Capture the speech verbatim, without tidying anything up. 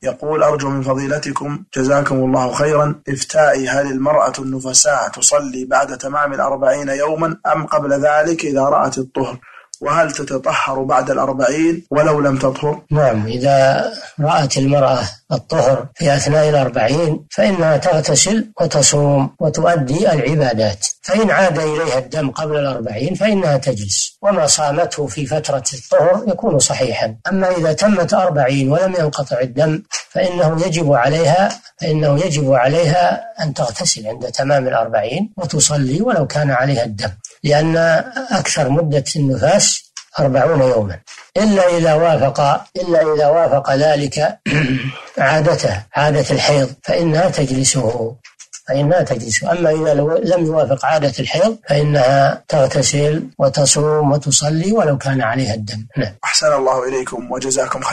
يقول: أرجو من فضيلتكم جزاكم الله خيرا إفتائي، هل المرأة النفساء تصلي بعد تمام الأربعين يوما أم قبل ذلك إذا رأت الطهر؟ وهل تتطهر بعد الأربعين ولو لم تطهر؟ نعم، إذا رأت المرأة الطهر في أثناء الأربعين فإنها تغتسل وتصوم وتؤدي العبادات، فإن عاد إليها الدم قبل الأربعين فإنها تجلس، وما صامته في فترة الطهر يكون صحيحا. أما إذا تمت أربعين ولم ينقطع الدم فإنه يجب عليها فإنه يجب عليها أن تغتسل عند تمام الأربعين وتصلي ولو كان عليها الدم، لأن أكثر مدة النفاس أربعون يوما، إلا إذا وافق إلا إذا وافق ذلك عادته عادة الحيض فإنها تجلسه فإنها تجلس. أما إذا لم يوافق عادة الحيض فإنها تغتسل وتصوم وتصلي ولو كان عليها الدم. أحسن الله إليكم وجزاكم خير.